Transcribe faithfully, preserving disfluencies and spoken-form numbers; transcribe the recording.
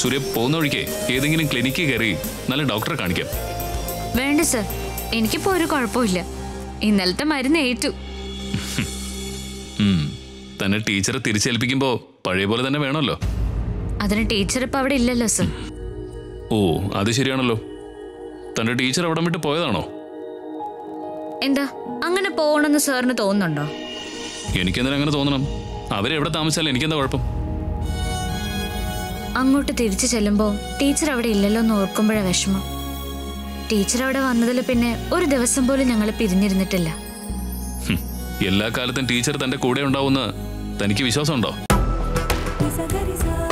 സൂര്യ പോകുന്ന വഴിക്ക് ഏതെങ്കിലും ക്ലിനിക്കിൽ കയറി നല്ല ഡോക്ടറെ കാണിക്കാം. വേണ്ട സർ, എനിക്കിപ്പോ ഒരു കുഴപ്പമില്ല. ഇന്നലത്തെ മരുന്ന് ഏറ്റു. തന്നെ ടീച്ചറെ തിരിച്ചേൽപ്പിക്കുമ്പോ പഴയ പോലെ തന്നെ വേണമല്ലോ. അതിന് ടീച്ചർ ഇപ്പൊ അവിടെ ഇല്ലല്ലോ സർ. ഓ, അത് ശരിയാണല്ലോ. തന്റെ ടീച്ചർ അവിടെ വിട്ട് പോയതാണോ? എന്താ അങ്ങനെ പോകണമെന്ന് സാറിന് തോന്നുന്നുണ്ടോ? എനിക്കെന്തിനാ അങ്ങനെ തോന്നണം? അവരെവിടെ താമസിച്ചാലും എനിക്കെന്താ കുഴപ്പം? അങ്ങോട്ട് തിരിച്ചു ചെല്ലുമ്പോ ടീച്ചർ അവിടെ ഇല്ലല്ലോ എന്ന് ഓർക്കുമ്പോഴാ വിഷമം. ടീച്ചർ അവിടെ വന്നതിൽ പിന്നെ ഒരു ദിവസം പോലും ഞങ്ങൾ പിരിഞ്ഞിരുന്നിട്ടില്ല. എല്ലാ കാലത്തും ടീച്ചർ തന്റെ കൂടെ ഉണ്ടാവുമെന്ന് തനിക്ക് വിശ്വാസമുണ്ടോ?